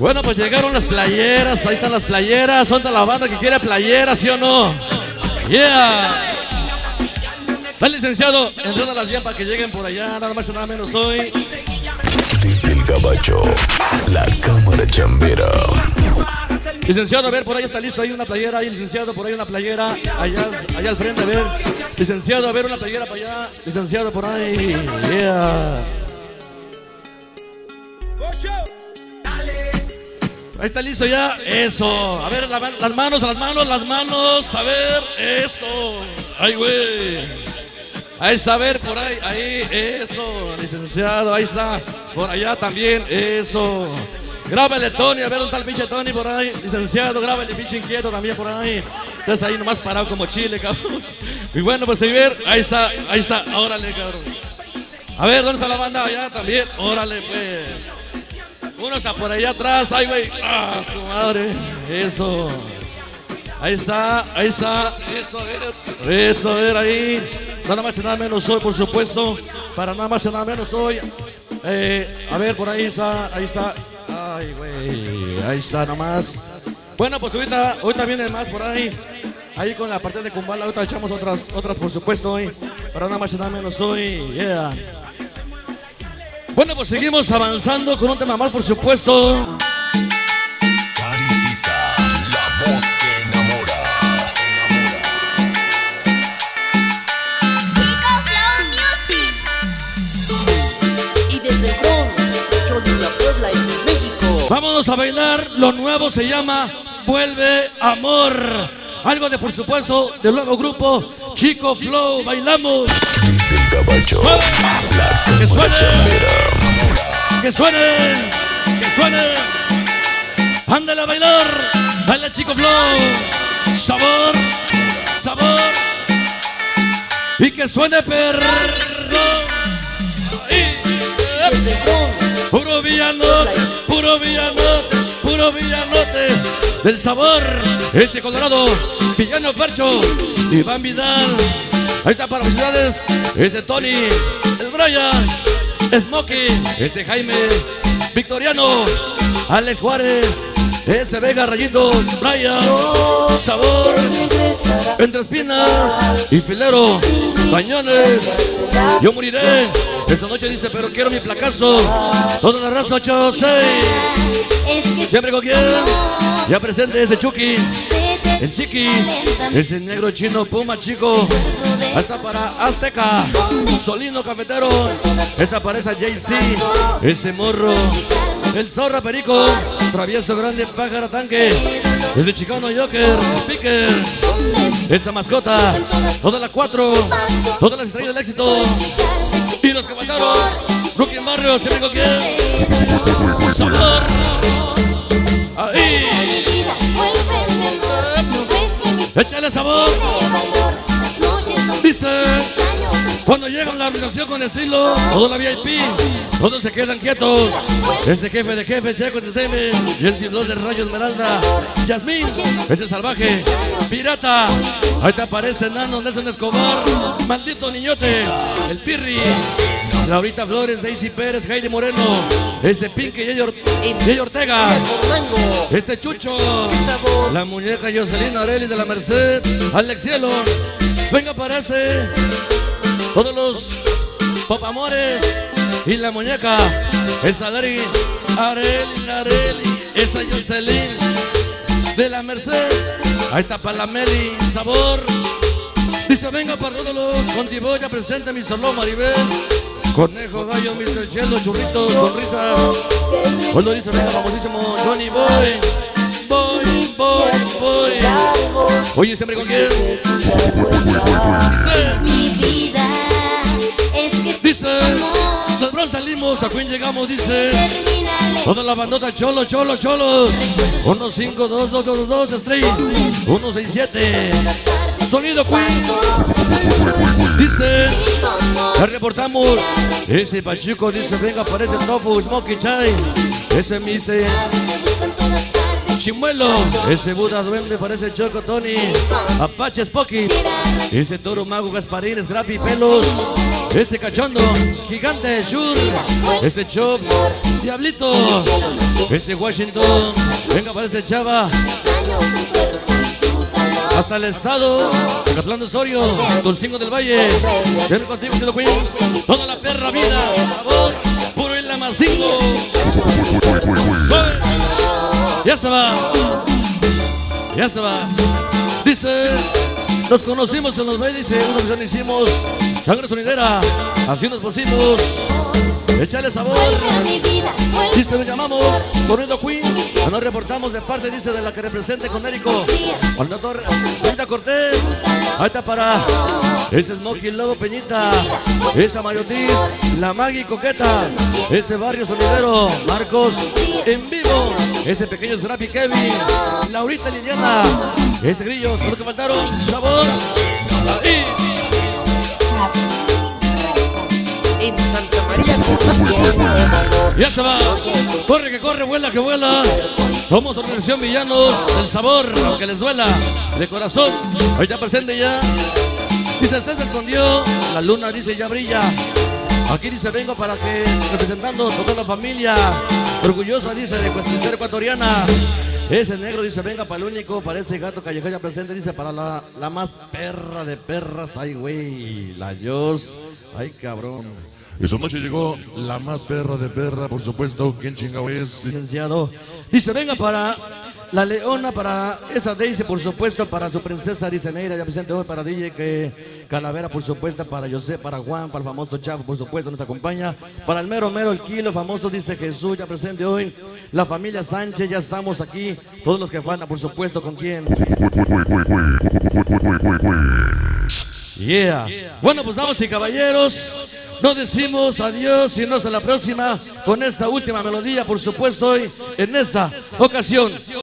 Bueno, pues llegaron las playeras, ahí están las playeras. ¿Dónde está la banda que quiere playeras, sí o no? Yeah. Está el licenciado, entrénalas bien para que lleguen por allá, nada más y nada menos hoy. Desde el Gabacho, la cámara chambera. Licenciado, a ver, por ahí está listo, hay una playera ahí, licenciado, por ahí una playera, allá al frente, a ver. Licenciado, a ver, una playera para allá. Licenciado, por ahí, yeah. Ahí está listo ya, eso. A ver, las manos, a ver, eso. Ay, güey. Ahí está, a ver, por ahí, eso, licenciado, ahí está. Por allá también, eso. Grábale, Tony, a ver, un tal pinche Tony por ahí. Licenciado, grábale, pinche inquieto también por ahí. Estás ahí nomás parado como chile, cabrón. Y bueno, pues a ver, ahí está, órale, cabrón. A ver, ¿dónde está la banda? Allá también, órale, pues. Uno está por allá atrás, ay, güey. Ah, su madre, eso. Ahí está, eso, a ver, ahí. Nada más y nada menos hoy, por supuesto. Para nada más y nada menos hoy. A ver, por ahí está. Ay, güey, ahí está nomás. Bueno, pues ahorita viene más por ahí. Ahí con la parte de Kumbala, ahorita echamos otras por supuesto hoy. Para nada más y nada menos hoy, yeah. Bueno, pues seguimos avanzando con un tema más, por supuesto. Vámonos a bailar, lo nuevo se llama Vuelve Amor. Algo de, por supuesto, del nuevo grupo Chico Flow. Bailamos. Desde el Gabacho, que suene, que suene, que suene. Ándale a bailar, baila Chico Flow. Sabor, sabor. Y que suene perro. Puro villanote, puro villanote, puro villanote del sabor. Ese Colorado, Villano Percho, Iván Vidal. Ahí está para felicidades. Ese Tony, el Brian, Smokey, ese Jaime, Victoriano, Alex Juárez, ese Vega Rayito, Brian, Sabor, Entre Espinas y Filero, Bañones. Yo moriré. Esta noche dice, pero quiero mi placazo. Toda la raza 8-6. Siempre con quien. Ya presente ese Chucky, el Chiquis, ese negro chino Puma Chico. Hasta para Azteca, Solino Cafetero. Esta para esa JC, ese Morro, el Zorra Perico, Travieso Grande Pájaro Tanque, ese Chicano Joker, Speaker, esa mascota, toda la 4, todas las estrellas del éxito. Y los que faltaron, Rookie en Barrio, siempre con quien. Sabor. Ahí. Échale sabor. Dice, cuando llega la organización con estilo, toda la VIP, todos se quedan quietos. Ese jefe de jefes, Checo Entertainment, y el tirador de Rayo Esmeralda, Yasmín, ese salvaje, Pirata. Ahí te aparece Nano, Nelson Escobar, Maldito Niñote, el Pirri, Laurita Flores, Daisy Pérez, Heidi Moreno, ese Pinky, Yey Ortega, este Chucho, la muñeca Jocelyn Areli de la Merced, Alex Cielo. Venga, aparece todos los popamores y la muñeca, esa Areli, esa Jocelyn de la Merced. Ahí está para la Meli, Sabor. Dice, venga para todos los Contiboya, presente Mr. Low, Maribel, Conejo, Gallo, Mr. Chelo, Churritos, Sonrisas. Cuando dice, venga, famosísimo Johnny Boy. Oye, siempre con quién. Dice, los Bronx salimos, a Queen llegamos, dice. Toda la bandota, cholos. 1-5-2-2-2-2, Street. 1-6-7. Sonido Queen. Dice, ya reportamos. Ese Pachuco dice, venga, aparece Tofu, Smokey Chai. Ese Mise Chimuelo, ese Buda Duende, parece Choco Tony, Apache Spocky, ese Toro Mago Gasparín, Scrappy Pelos, Ese cachondo, gigante Shur, este Chop, Diablito, ese Washington, venga para ese Chava, hasta el estado, Catlán de Osorio, Tulcingo del Valle, ven contigo, Cielo Queen, toda la perra vida, sabor, puro y la macingo. Ya se va, ya se va. Dice, nos conocimos en los bailes, dice, una vez hicimos sangre sonidera, así nos pusimos, échale sabor. Dice, nos llamamos Corriendo Queens, nos reportamos de parte, dice, de la que represente con Érico, Juanita Torres, Juanita Cortés, ahí está para ese Smokey Lobo Peñita, esa Mariotis, la Maggie Coqueta, ese Barrio Sonidero, Marcos en vivo, ese pequeño Scrappy Kevin, Laurita Liliana, ese Grillo, todos los que faltaron, sabor, ahí. En Santa María. Ya se va, corre que corre, vuela que vuela. Somos Organización Villanos del Sabor, aunque les duela, de corazón. Hoy está presente ya. Dice, usted se escondió, la luna dice ya brilla. Aquí dice, vengo para que, representando a toda la familia, orgullosa dice, de ser ecuatoriana. Ese negro dice, venga para el único, para ese gato callejero ya presente, dice, para la más perra de perras, ay güey, la Yos, ay cabrón. Esa noche llegó la más perra de perra, por supuesto, ¿quién chingado es? Licenciado, dice, venga para la Leona, para esa Daisy, por supuesto, para su princesa, dice Neira, ya presente hoy, para DJ que Calavera, por supuesto, para José, para Juan, para el famoso Chavo, por supuesto, nos acompaña, para el mero, el kilo, famoso, dice Jesús, ya presente hoy, la familia Sánchez, ya estamos aquí, todos los que faltan, por supuesto, ¿con quién? Yeah. Bueno, pues damas y caballeros, nos decimos adiós y nos a la próxima con esta última melodía, por supuesto, hoy en esta ocasión.